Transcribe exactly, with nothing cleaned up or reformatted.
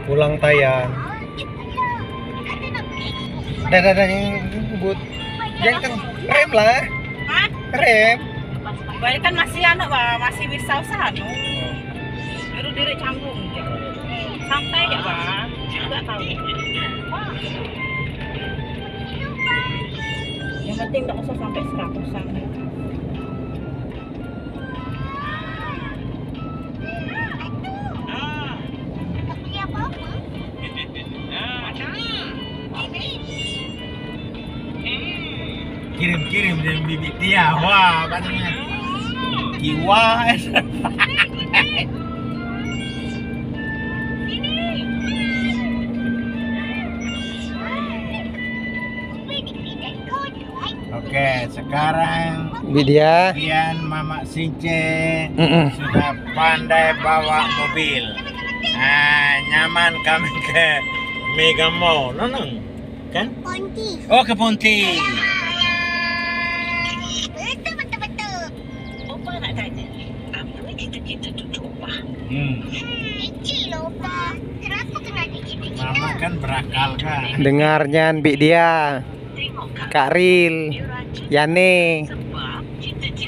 pulang tayang. Dah dah dah yang ngebut. Jangan rem lah. Hah? Rem. Balik kan masih anak bah, masih bisa usaha no. Baru diri canggung. Santai ya bah, nggak tahu. Yang penting nggak usah sampai seratusan. Kirim-kirim dari bibit dia. Wah, katanya. Jiwa. Oke, sekarang Widya Dian Mama Since mm -mm. sudah pandai bawa mobil. Nah, nyaman kami ke Mega Mall, nonong, kan? Ponti. Oh, ke Ponti. Betul betul betul. Opa nak tanya, apa cita-cita cucu Opa? Hmm. Kecil loh pak. Kenapa kena dikit-dikit? Mama kan berakal kan. Dengarnya Mbak dia, Kak Ril, Yani. Sebab cita-cita